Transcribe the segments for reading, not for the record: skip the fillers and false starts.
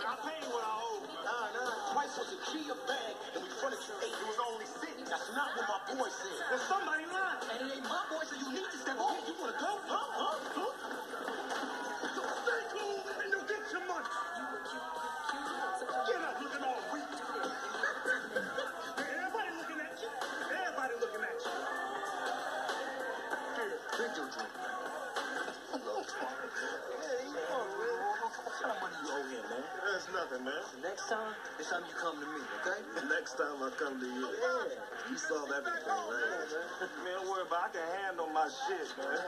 I paid what I owe. Nah. Twice was a G a bag, and we fronted you 8. It was only 6. That's not what my boy said. There's somebody lying. And it ain't my boy, so you need to step on. You wanna go? Huh? Stay cool and you'll get your money. Get up looking all weak. Everybody looking at you. Everybody looking at you. Here, drink your drink, man. What kind of money you owe him, man? That's nothing, man. Next time you come to me, okay? Next time I come to you. Yeah. You solve everything, right? Man, don't worry about it. I can handle my shit, man.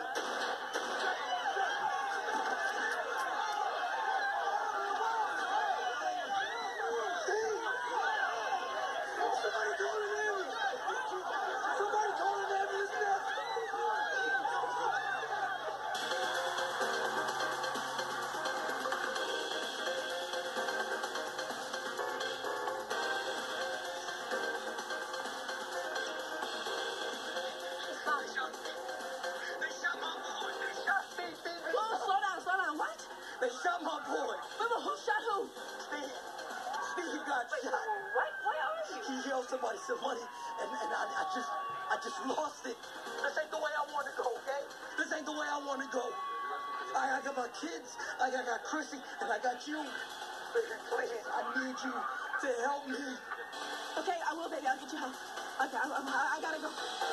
They shot my boy. Mama, who shot who? Steve got shot. What? Where are you? He yelled somebody some money, and I just lost it. This ain't the way I want to go, okay? This ain't the way I want to go. I got my kids, I got Chrissy, and I got you. Baby, please, I need you to help me. Okay, I will, baby. I'll get you home. Okay, I gotta go.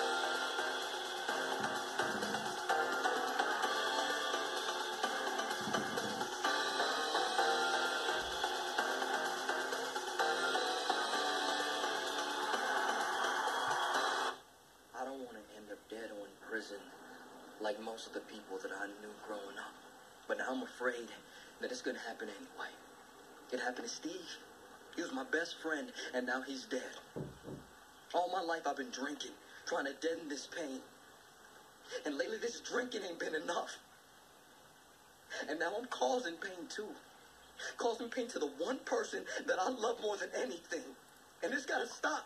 I don't want to end up dead or in prison like most of the people that I knew growing up. But now I'm afraid that it's going to happen anyway. It happened to Steve. He was my best friend, and now he's dead. All my life I've been drinking, trying to deaden this pain. And lately this drinking ain't been enough. And now I'm causing pain too. Causing pain to the one person that I love more than anything. And it's got to stop.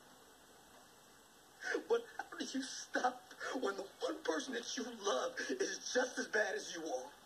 But how do you stop when the one person that you love is just as bad as you are?